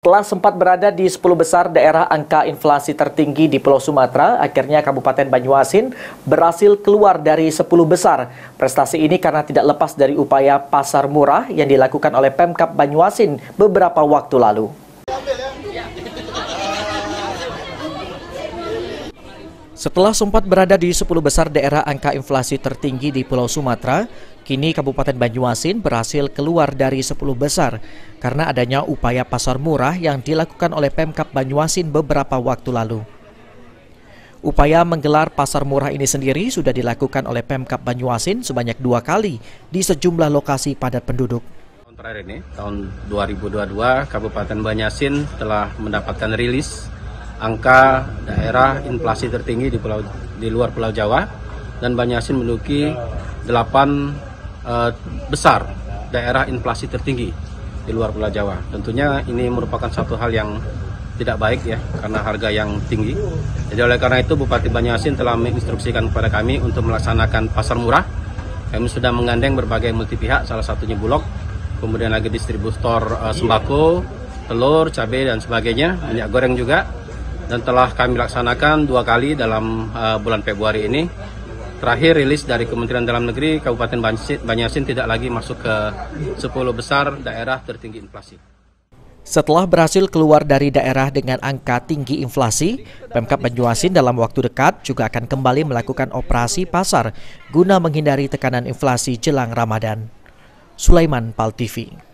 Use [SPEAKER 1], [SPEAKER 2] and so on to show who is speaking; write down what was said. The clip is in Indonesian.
[SPEAKER 1] Setelah sempat berada di 10 besar daerah angka inflasi tertinggi di Pulau Sumatera, akhirnya Kabupaten Banyuasin berhasil keluar dari 10 besar. Prestasi ini karena tidak lepas dari upaya pasar murah yang dilakukan oleh Pemkab Banyuasin beberapa waktu lalu. Setelah sempat berada di 10 besar daerah angka inflasi tertinggi di Pulau Sumatera, kini Kabupaten Banyuasin berhasil keluar dari 10 besar karena adanya upaya pasar murah yang dilakukan oleh Pemkab Banyuasin beberapa waktu lalu. Upaya menggelar pasar murah ini sendiri sudah dilakukan oleh Pemkab Banyuasin sebanyak 2 kali di sejumlah lokasi padat penduduk.
[SPEAKER 2] Tahun terakhir ini, tahun 2022, Kabupaten Banyuasin telah mendapatkan rilis angka daerah inflasi tertinggi di luar Pulau Jawa, dan Banyuasin menduduki 8 besar daerah inflasi tertinggi di luar Pulau Jawa. Tentunya ini merupakan satu hal yang tidak baik ya, karena harga yang tinggi. Jadi oleh karena itu Bupati Banyuasin telah menginstruksikan kepada kami untuk melaksanakan pasar murah. Kami sudah menggandeng berbagai multi pihak, salah satunya Bulog, kemudian lagi distributor sembako, telur, cabai dan sebagainya, minyak goreng juga. Dan telah kami laksanakan 2 kali dalam bulan Februari ini. Terakhir rilis dari Kementerian Dalam Negeri, Kabupaten Banyuasin tidak lagi masuk ke 10 besar daerah tertinggi inflasi.
[SPEAKER 1] Setelah berhasil keluar dari daerah dengan angka tinggi inflasi, Pemkab Banyuasin dalam waktu dekat juga akan kembali melakukan operasi pasar guna menghindari tekanan inflasi jelang Ramadan. Sulaiman, PAL TV.